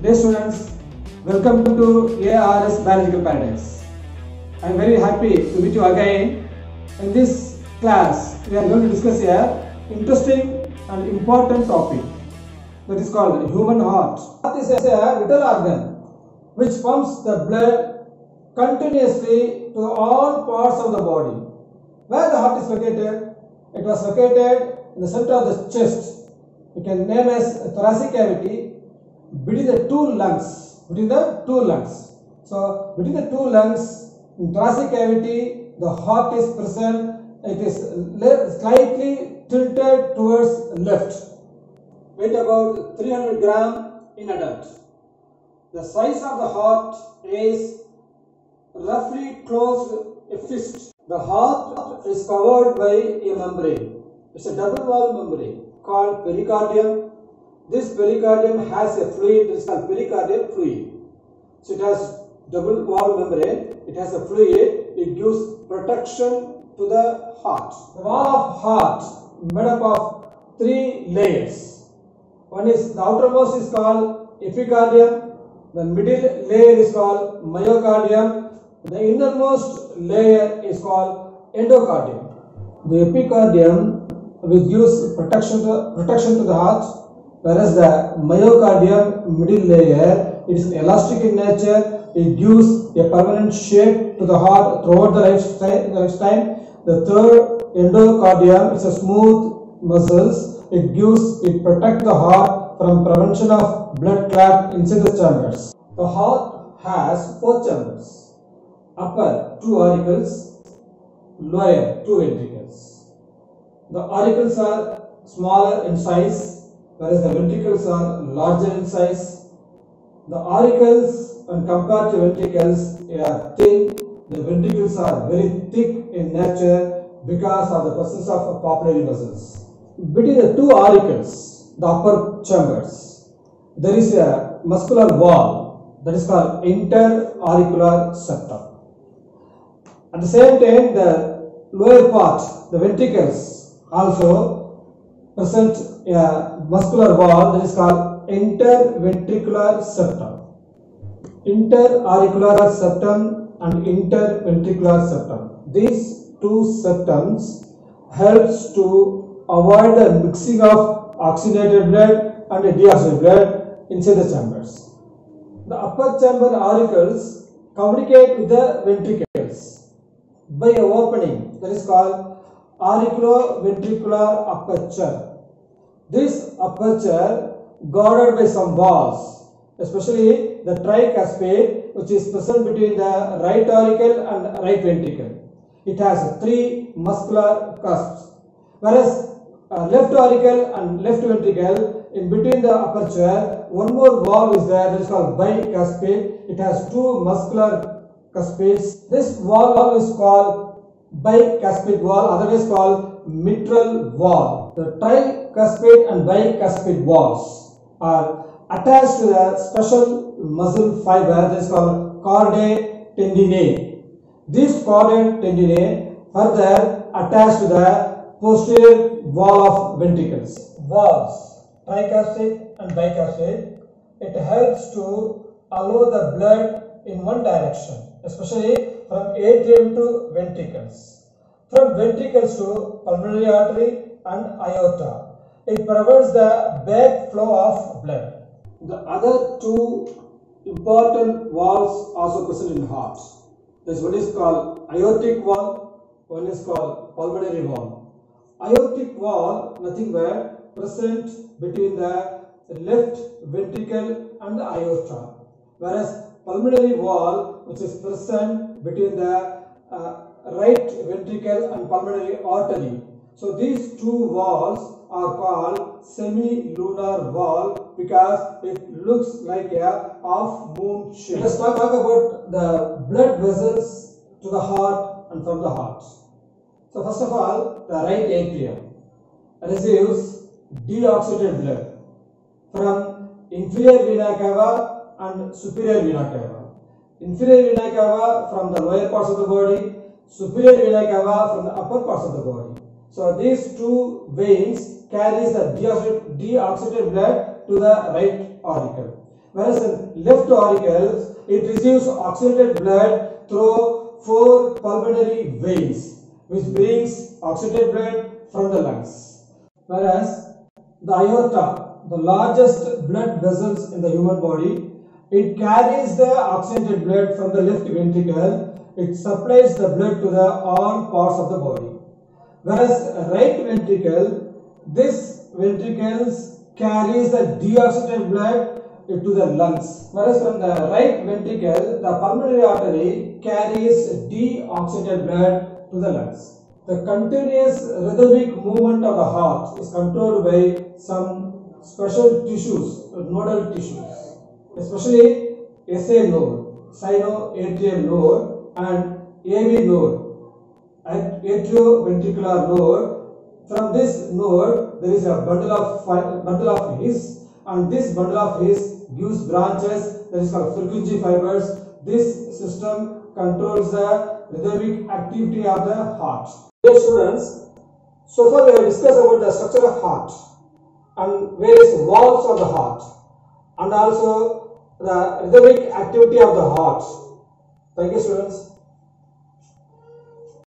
Dear students, welcome to ARS Biological Paradise. I am very happy to meet you again. In this class, we are going to discuss a interesting and important topic that is called human heart. Heart is a vital organ which pumps the blood continuously to all parts of the body. Where the heart is located? It was located in the center of the chest. We can name as a thoracic cavity between the two lungs. So between the two lungs in thoracic cavity, the heart is present. It is slightly tilted towards left. Weight about 300 gram in adult. The size of the heart is roughly closed a fist. The heart is covered by a membrane. It's a double wall membrane called pericardium. This pericardium has a fluid that is called pericardial fluid. So it has double wall membrane. It has a fluid. It gives protection to the heart. The wall of heart made up of three layers. One is the outermost is called epicardium. The middle layer is called myocardium. The innermost layer is called endocardium. The epicardium which gives protection to the heart, whereas the myocardium middle layer, it is elastic in nature. It gives a permanent shape to the heart throughout the lifetime. The third endocardium is a smooth muscles. It protects the heart from prevention of blood clot inside the chambers. The heart has four chambers: upper two auricles, lower two ventricles. The auricles are smaller in size, whereas the ventricles are larger in size. The auricles, when compared to ventricles, are thin. The ventricles are very thick in nature because of the presence of papillary muscles. Between the two auricles, the upper chambers, there is a muscular wall that is called interauricular septum. At the same time, the lower part, the ventricles, also present a muscular wall that is called interventricular septum. Interauricular septum and interventricular septum. These two septums helps to avoid the mixing of oxygenated blood and deoxygenated blood inside the chambers. The upper chamber auricles communicate with the ventricles by a opening that is called auriculoventricular aperture. This aperture guarded by some walls, especially the tricuspid, which is present between the right auricle and right ventricle. It has three muscular cusps, whereas left auricle and left ventricle, in between the aperture, one more wall is there that is called bicuspid. It has two muscular cuspids. This wall is called bicuspid wall, otherwise called mitral wall. The tricuspid and bicuspid walls are attached to the special muscle fiber that is called chordae tendineae. These chordae tendineae further attached to the posterior wall of ventricles. Walls, tricuspid and bicuspid, it helps to allow the blood in one direction, especially from atrium to ventricles, from ventricles to pulmonary artery and aorta. It prevents the back flow of blood. The other two important walls also present in the heart. This one is called aortic wall, one is called pulmonary wall. Aortic wall, nothing but present between the left ventricle and the aorta, whereas pulmonary wall, which is present between the right ventricle and pulmonary artery. So these two walls are called semi-lunar wall because it looks like a half-moon shape. Let's talk about the blood vessels to the heart and from the heart. So first of all, the right atrium receives deoxygenated blood from inferior vena cava and superior vena cava. Inferior vena cava from the lower parts of the body, superior vena cava from the upper parts of the body. So these two veins carries the deoxygenated blood to the right auricle. whereas in left auricle, it receives oxygenated blood through 4 pulmonary veins, which brings oxygenated blood from the lungs. Whereas the aorta, the largest blood vessels in the human body, it carries the oxygenated blood from the left ventricle. It supplies the blood to the all parts of the body. Whereas right ventricle, this ventricles carries the deoxygenated blood to the lungs. Whereas from the right ventricle, the pulmonary artery carries deoxygenated blood to the lungs. The continuous rhythmic movement of the heart is controlled by some special tissues, nodal tissues, especially SA node, sinoatrial node, and AV node, atrioventricular node. From this node, there is a bundle of His, and this bundle of His gives branches that is called Purkinje fibers. This system controls the rhythmic activity of the heart. Dear students, so far we have discussed about the structure of heart and various valves of the heart and also the rhythmic activity of the heart. Thank you, students.